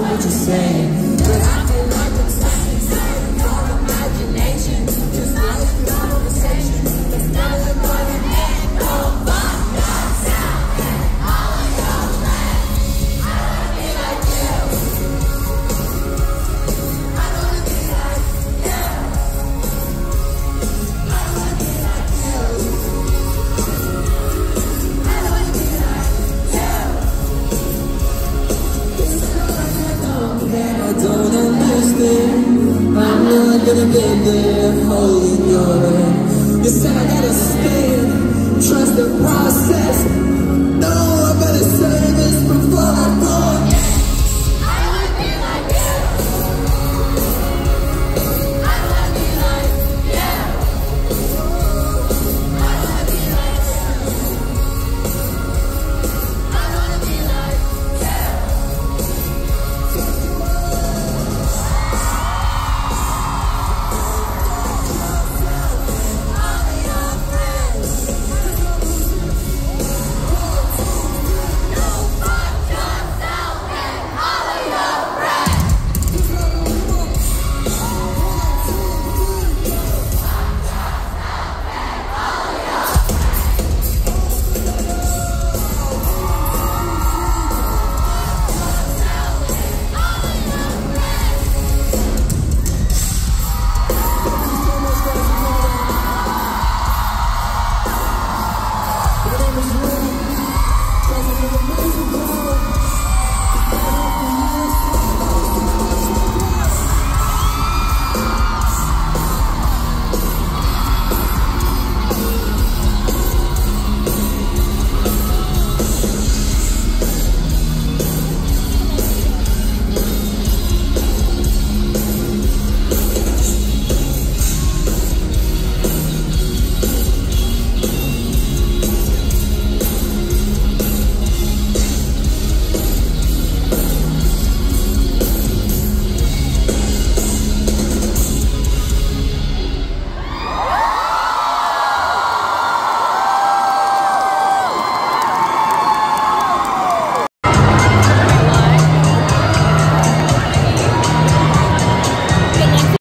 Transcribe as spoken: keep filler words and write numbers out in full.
what you're saying, but I feel like I'm saying, saying your imagination, just like your conversation. It's not a money man, no fuck yourself and all your plans. I wanna be like you. I wanna be like you. I wanna be like you. I wanna be like you. It's so much I know that I don't understand. I'm not gonna get there holding your hand. You said I gotta stand, trust the process. No, I'm gonna say